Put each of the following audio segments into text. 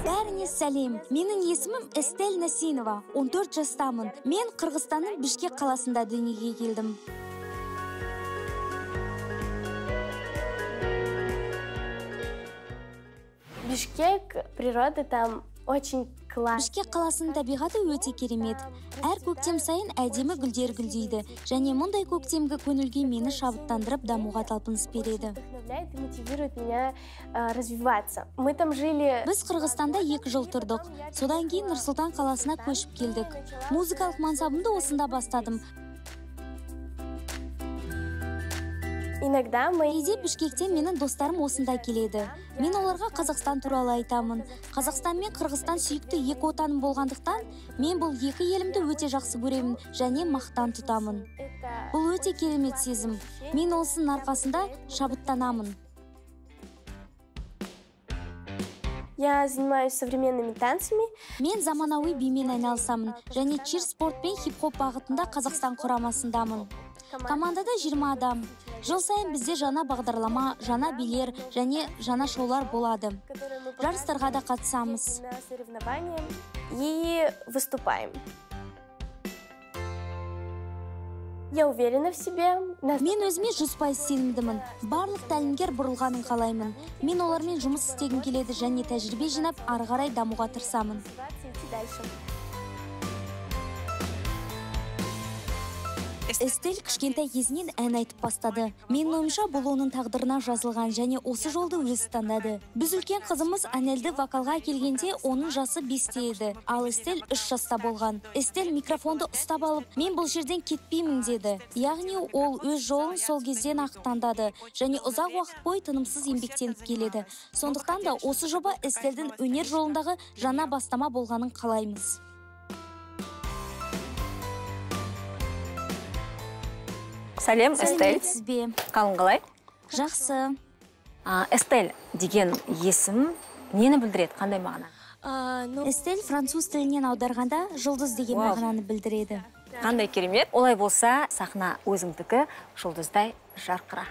Бәріңе сәлем. Менің есімім Эстель Насинова. 14 жастамын. Мен Қырғызстанның Бишкек қаласында дүниеге келдім. Бишкек, природа там очень класс. Бишкек қаласының табиғаты өте керемет. Әр көктем сайын әдемі гүлдер гүлдейді. Және мұндай көктемгі көңілге мені шабыттандырып дамуға талпыныс береді. Вдохновляет и мотивирует меня развиваться. Мы там жили. Біз Қырғызстанда 2 жыл тұрдық. Содан кейін Нұр-Сұлтан қаласына көшіп келдік. Музыкалық мансабымды осында бастадым. Иногда мы Кейде Бишкектен менің достарым осында келеді. Мен оларға Қазақстан туралы айтамын. Қазақстан мен Қырғызстан сүйікті 2 отаным болғандықтан, мен бұл 2 елімді өте жақсы көремін және мақтан тұтамын. Бұл өте керемет сезім. Мен осының арқасында шабыттанамын. Я занимаюсь современными танцами. Мен заманауи бимен айналысамын және чир спорт пен хип-хоп бағытында Қазақстан құрамасындамын. Командада 20 адам. Жыл сайын бізде жаңа бағдарлама, жаңа билер және жаңа шоулар болады. Жарыстарға да қатысамыз. На соревнования и выступаем. Я уверена в себе. Мен өзіме 100% сенімдімін. Барлық тәлімгер бұрылғанын қалаймын. Мен олармен жұмыс істегім келеді және тәжірибе жинап, ары қарай дамуға тырысамын. Эстель кішкентай кезінен ән айтып бастады. Мен ойымша бұл оның тағдырына жазылған және осы жолды өзі таңдады. Біз үлкен қызымыз Анельді вокалға келгенде оның жасы 5-те еді, ал Эстель 3 жаста болған. Эстель микрофонды ұстап алып, мен бұл жерден кетпеймін деді. Яғни ол өз жолын сол кезден ақ таңдады және ұзақ уақыт бойы тынымсыз еңбектеніп келеді. Сондықтан да осы жоба Эстельдің өнер жолындағы жаңа бастама болғанын қалаймыз. Сәлем, Эстель. Сізбе. Қалың қалай? Жақсы. Эстель деген есім нені білдіреді, қандай мағына? Эстель француз тілінен аударғанда жұлдыз деген мағынаны білдіреді. Қандай керемет. Олай болса, сахна өзіңдікі жұлдыздай жарқыра.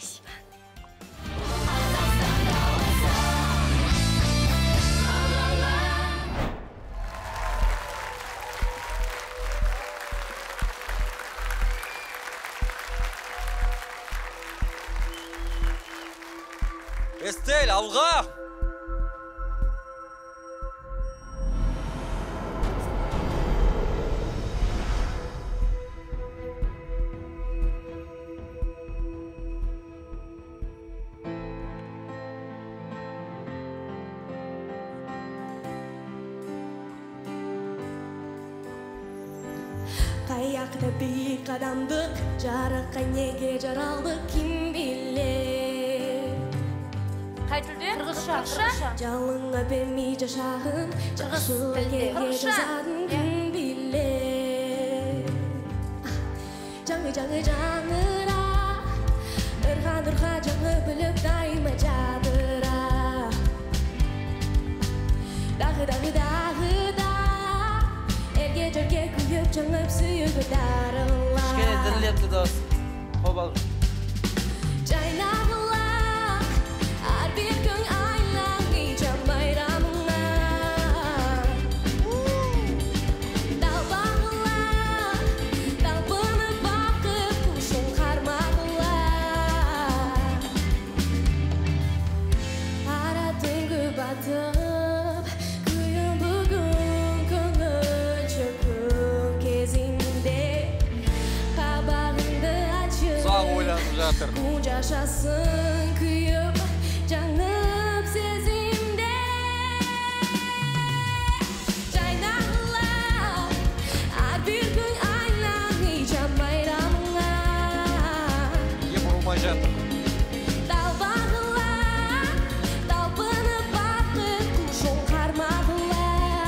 Эстель, алға! Қаяқта биік қадамдық, жарыққа неге жаралдық, кім білер? Қай тілде? Қырғызша. Жалыңа бермей жашағын, жақсылыққа жазадың, кім білер? Жаңы жаңыра, ұрға жаңы біліп дайыма жадыра. Дағы Ерге жерге күйіп жаңып сүйігі дарыла. Кішкене дірілетті дауыс. Қобал. Жайнағыла, әр бір күн айлаңы жамайрамыңа. Далбағыла, далбыны бақып күшін қармағыла. Ара түнгі батып, Күн жашасын күйіп, жаңып сезімде. Жайнағыла, әр бір күн айлаңы жамайрамыңа. Бұрылмай жатыр. Далбағыла, далбыны бақыт, күшін қармағыла.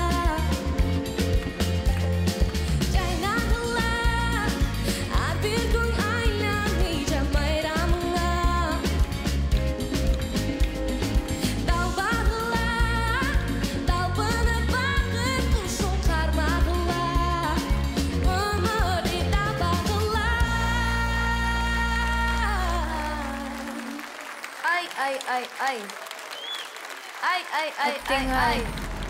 Жайнағыла, әр бір күн Ай.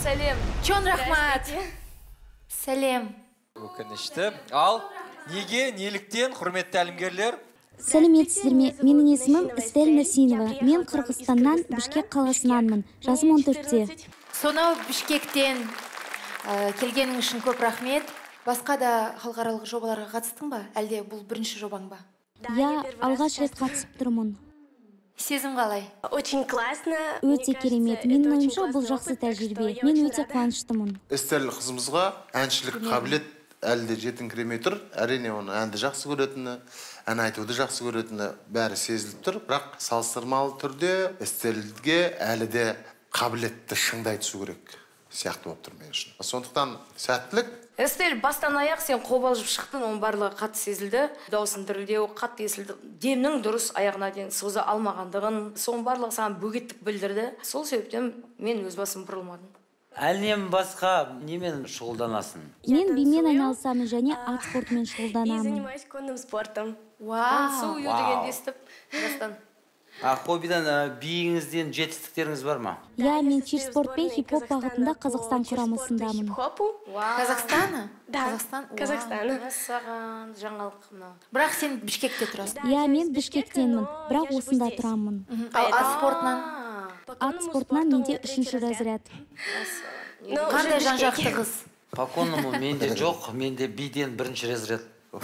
сәлем. Чон рахмат. Сәлем. Өкінішті. Ал, неге, неліктен, құрметті әлімгерлер? Сәлеметсіздер ме? Менің есімім Эстель Насинова. Мен Қырғызстаннан, Бішкек қаласынанмын. Жасым 14-те. Сонау Бішкектен келгенің үшін көп рахмет. Басқа да халықаралық жобаларға қатыстың ба? Әлде бұл бірінші жобаң ба? Я алғаш рет қатысып тұрмын. Сезім қалай? Очень классно. Өте керемет. Менің ойымша бұл жақсы тәжірибе. Мен өте қуаныштымын. Эстель қызымызға әншілік қабілет әлі де жетіңкіремей тұр. Әрине оны әнді жақсы көретіні, ән айтуды жақсы көретіні бәрі сезіліп тұр. Бірақ салыстырмалы түрде Эстельге әлі де қабілетті шыңдай түсу керек сияқты болып тұр мен үшін. Сондықтан сәттілік. Эстель, бастан аяқ сен қобалжып шықтың, оның барлығы қатты сезілді. Даусын дірілдеу, қатты естілді. Демнің дұрыс аяғына дейін соза алмағандығын, соның барлығы саған бөгеттік білдірді. Сол себептен мен өз басым бұрылмадым. Әлінен басқа немен шұғылданасың? Мен бимен айналысамын және ат спортымен И шұғылданамын. занимаюсь конным спортом. Су ю дегенді естіп, бастан. Хоббидан биіңізден жетістіктеріңіз бар ма? Я, мен чир спорт пен хип-хоп бағытында Қазақстан құрамасындамын. Хип-хопу? Қазақстаны? Да, Қазақстан? Казахстана. Мәссаған, жаңалық мынау. Бірақ сен Бішкекте тұрасың. Я, мен Бішкектенмін, бірақ осында тұрамын. Ал ат спортынан? Ат спортынан менде 3-ші разряд. Қандай жан-жақты қыз? По конному менде жоқ, менде биден бірінші разряд.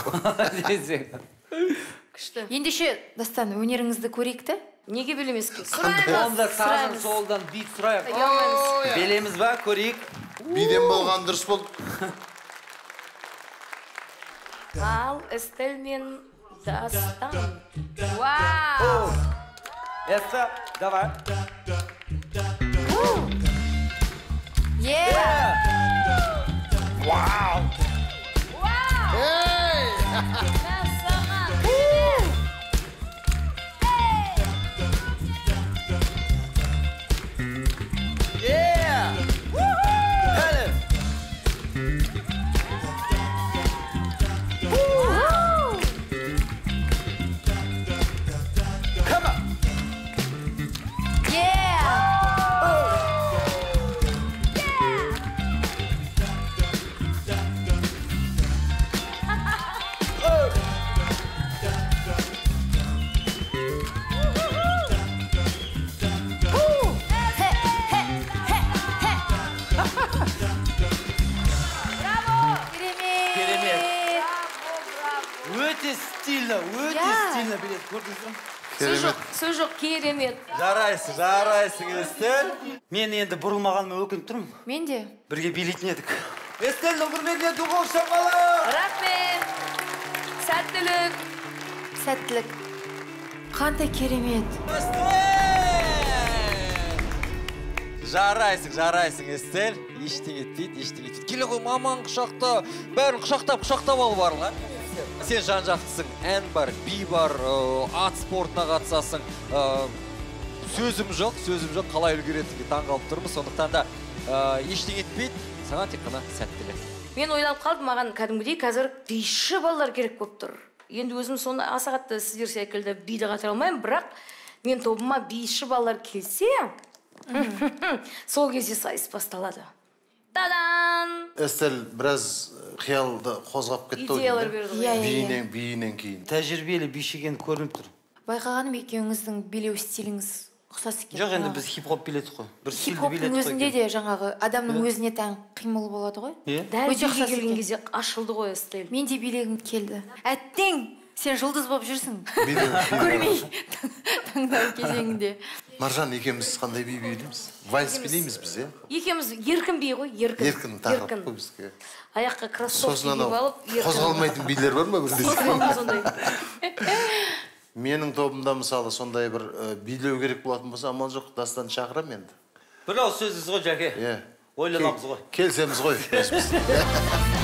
Күшті. Ендеше, Дастан, өнеріңізді көрейік те? Неге білемеске? Онда сағын солдан бит сұрайық. Белеміз ба, көрейік? Биден болған дұрыс болды. Ал, Эстель мен Дастан. Вау! Эста, давай. Вау! Өте стильно біледі, көрдіңіз бе? Сөз жоқ, керемет. Жарайсың, Эстель. Мен енді бұрылмағаныма өкініп тұрмын. Мен де. Бірге билейтін едік. Эстельдің құрметіне дуғау шамалы! Рахмет! Сәттілік! Сәттілік. Қандай керемет. Жарайсың, Эстель. Ештеңе етпейді. Келе ғой, маман құшақта, бәрін құшақтап алу бар ға. Сен жан-жақтысың, ән бар, би бар, ат спортына қатысасың. Сөзім жоқ, қалай үлгеретінге таңғалып тұрмыз. Сондықтан да ештеңе етпейді, саған тек қана сәттілік. Мен ойлап қалдым, маған кәдімгідей қазір биші балалар керек болып тұр. Енді өзім соны аса қатты сіздер секілді биді қатыра алмаймын, бірақ мен тобыма биші балалар келсе, сол кезде сайыс басталады. Тадан! Эстель біраз қиялды қозғап кетті. Идеялар берді. Биінен кейін. Тәжірибелі бишіген көрініп тұр. Байқағаным екеуіңіздің билеу стиліңіз ұқсас екен. Жоқ, енді біз хип-хоп биледік қой. Хип-хоптың өзінде де жаңағы адамның өзіне тән қимыл болады ғой. Дәл биге келген кезде ашылды ғой, Эстель. Мен де билегім келді. Әттең, сен жұлдыз болып жүрсің. Көрмей. Таңдау кезеңінде. Маржан, екеміз қандай би билейміз? Вальс билейміз біз, е? Екеміз еркін би ғой, еркін. Еркін тақырып қой бізге. Аяққа кроссовки киіп алып, еркін. Қозғалмайтын билер бар ма бірде? Сондай. Менің тобымда мысалы сондай бір билеу керек болатын болса, амал жоқ, Дастан шақырам енді. Бір ауыз сөзіңіз ғой, Жәке. Ойланамыз ғой. Келсеміз ғой.